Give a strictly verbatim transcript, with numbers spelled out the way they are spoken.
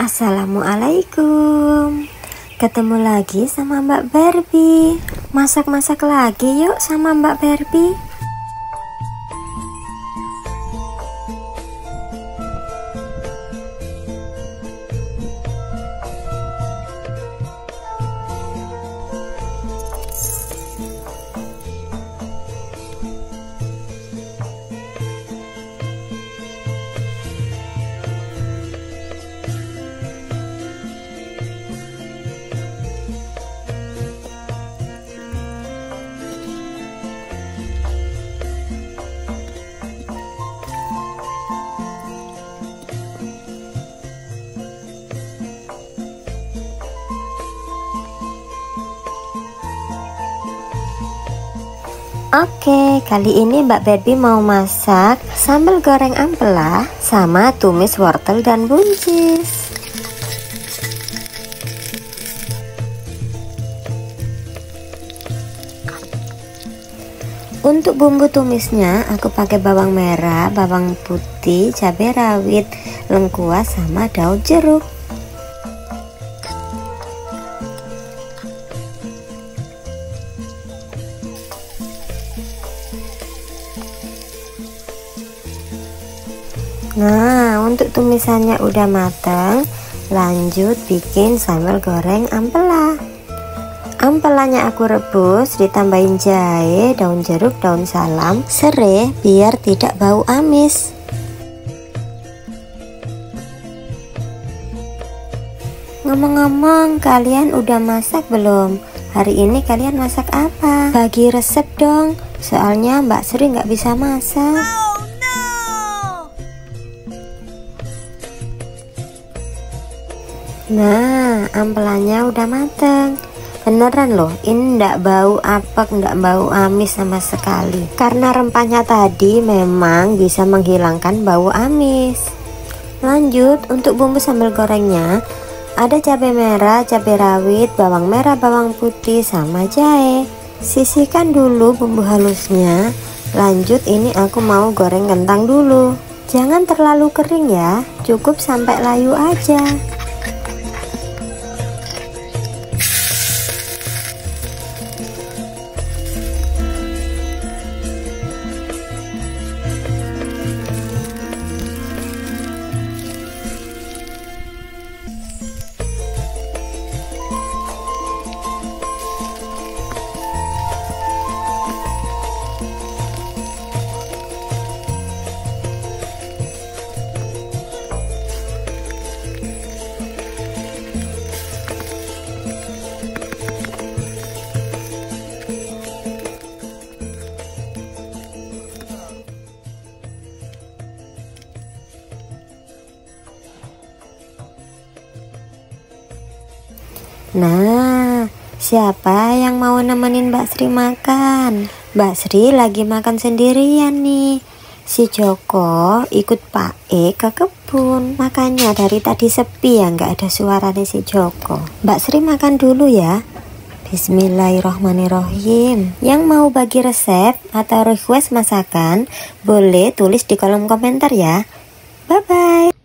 Assalamualaikum. Ketemu lagi sama Mbak Barbie. Masak-masak lagi yuk sama Mbak Barbie. Oke, kali ini Mbak Barbie mau masak sambal goreng ampela sama tumis wortel dan buncis. Untuk bumbu tumisnya aku pakai bawang merah, bawang putih, cabai rawit, lengkuas sama daun jeruk. Nah, untuk tumisannya udah matang, lanjut bikin sambal goreng ampela. Ampelanya aku rebus, ditambahin jahe, daun jeruk, daun salam, serai biar tidak bau amis. Ngomong-ngomong, kalian udah masak belum? Hari ini kalian masak apa? Bagi resep dong, soalnya Mbak Sri nggak bisa masak. Nah, ampelanya udah mateng. Beneran loh, ini ndak bau apek, ndak bau amis sama sekali. Karena rempahnya tadi memang bisa menghilangkan bau amis. Lanjut, untuk bumbu sambal gorengnya ada cabai merah, cabai rawit, bawang merah, bawang putih, sama jahe. Sisihkan dulu bumbu halusnya. Lanjut, ini aku mau goreng kentang dulu. Jangan terlalu kering ya, cukup sampai layu aja. Nah, siapa yang mau nemenin Mbak Sri makan? Mbak Sri lagi makan sendirian nih. Si Joko ikut Pak E ke kebun, makanya dari tadi sepi ya, nggak ada suaranya si Joko. Mbak Sri makan dulu ya. Bismillahirrohmanirrohim. Yang mau bagi resep atau request masakan, boleh tulis di kolom komentar ya. Bye bye.